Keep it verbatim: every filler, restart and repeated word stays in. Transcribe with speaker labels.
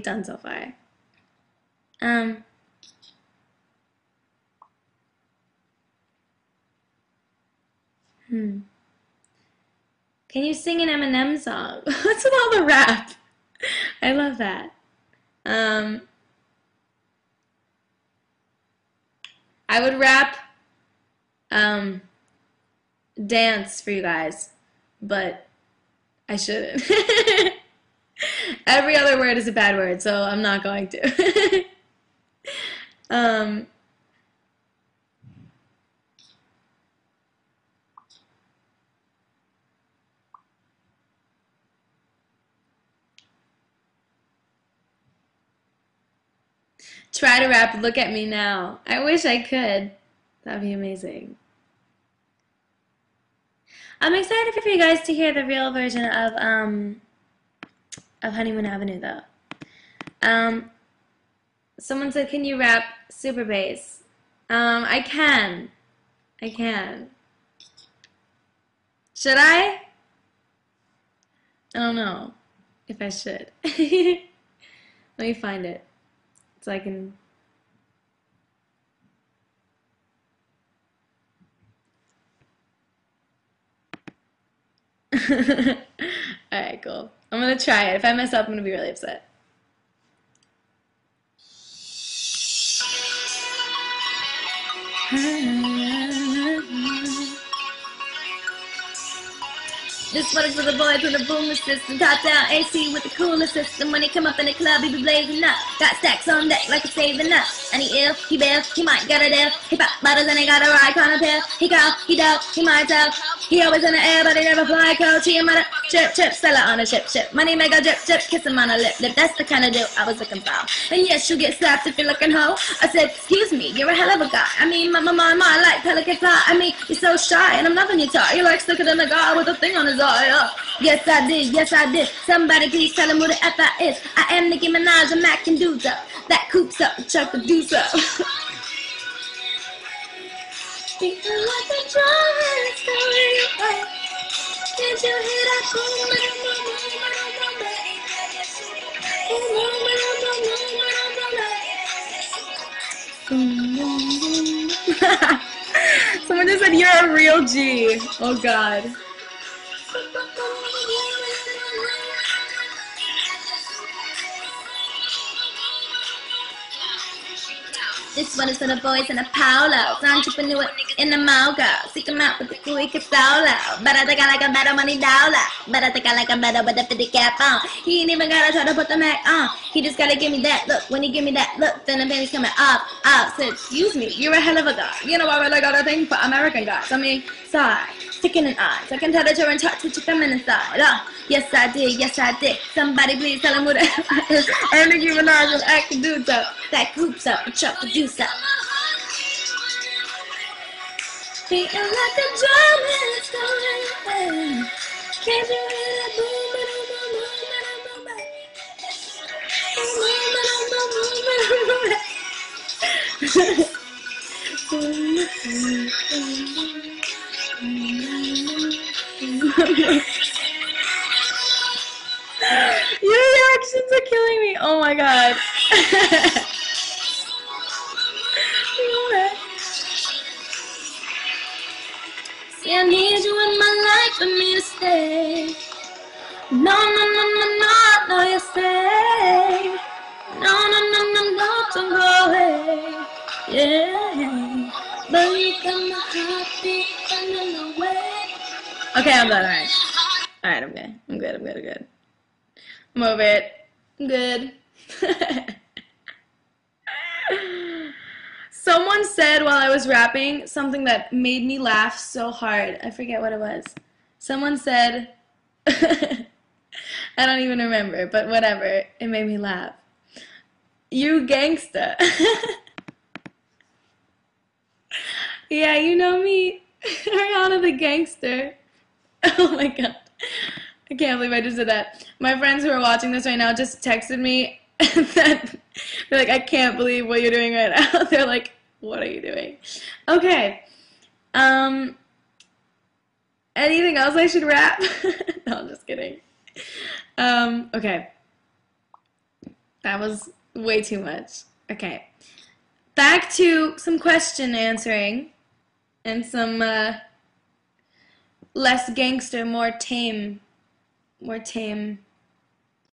Speaker 1: done so far. Um. Hmm. Can you sing an Eminem song? What's with all the rap? I love that. Um. I would rap, um, dance for you guys, but I shouldn't. Every other word is a bad word, so I'm not going to. um, try to rap, look at me now. I wish I could. That'd be amazing. I'm excited for you guys to hear the real version of um of Honeymoon Avenue though. Um, someone said, "Can you rap Superbass?" Um, I can. I can. Should I? I don't know if I should. Let me find it so I can. Alright, cool. I'm gonna try it. If I mess up, I'm gonna be really upset. This one is for the boys with the boomer system. Top down A C with the cooler system. When he come up in the club, he be blazing up. Got stacks on deck like a saving up. And he ill, he bail, he might get a deal. He pop bottles and he got a ride kind of pill. He call, he dope, he might tell. He always in the air, but he never fly coach. He a mother, chip, chip, seller on a ship, ship. Money make a drip, drip, kiss him on a lip, lip. That's the kind of deal I was looking for. And yes, you get slapped if you're looking hoe. I said, excuse me, you're a hell of a guy. I mean, my, my, my, my, like pelican fly. I mean, you're so shy, and I'm loving your tie. You're like slicker than a guy with a thing on his eye. Uh. Yes, I did, yes, I did. Somebody please tell him who the F I is. I am Nicki Minaj, and Mac can do up. That coops up, Chuck the deuce up. Feeling like the drum is going away. Did you hear that boom, boom, boom, boom, boom, boom, boom, boom, boom, boom, boom, boom. Someone just said you're a real G. Oh God. This one is for the boys in the Paulo. Entrepreneur in the Mogo. Seek him out with the cool, he can solo. But I think I like a better money dollar. But I think I like a better with the fifty cap on. He ain't even gotta try to put the Mac on. He just gotta give me that look. When he give me that look, then the penny's coming up, up. So excuse me, you're a hell of a guy. You know I really got a thing for American guys. I mean, sorry. Sticking in eyes. I can tell that you're in touch with your feminine side. Oh, yes I did, yes I did. Somebody please tell him what it is. I'm Nicki Minaj and I can do so. That coops up and chuck the juice up. Feeling like the drum is going away. Can't you hear that boom, boom, boom, boom, boom, boom, your reactions are killing me. Oh my God. See, I need you in my life for me to stay. No, no, no, no, no, no, you stay. No, no, no, no, no, don't go away. Yeah, but you got my heartbeat running away. Okay, I'm done. All right. All right, I'm good. I'm good. I'm good. I'm good. I'm over it. I'm good. Someone said while I was rapping something that made me laugh so hard. I forget what it was. Someone said, I don't even remember, but whatever. It made me laugh. You gangsta. Yeah, you know me. Ariana the gangster. Oh my God. I can't believe I just did that. My friends who are watching this right now just texted me that they're like, I can't believe what you're doing right now. They're like, what are you doing? Okay. Um, anything else I should rap? No, I'm just kidding. Um, okay.
Speaker 2: That was way too much. Okay. Back to some question answering and some uh, less gangster, more tame, more tame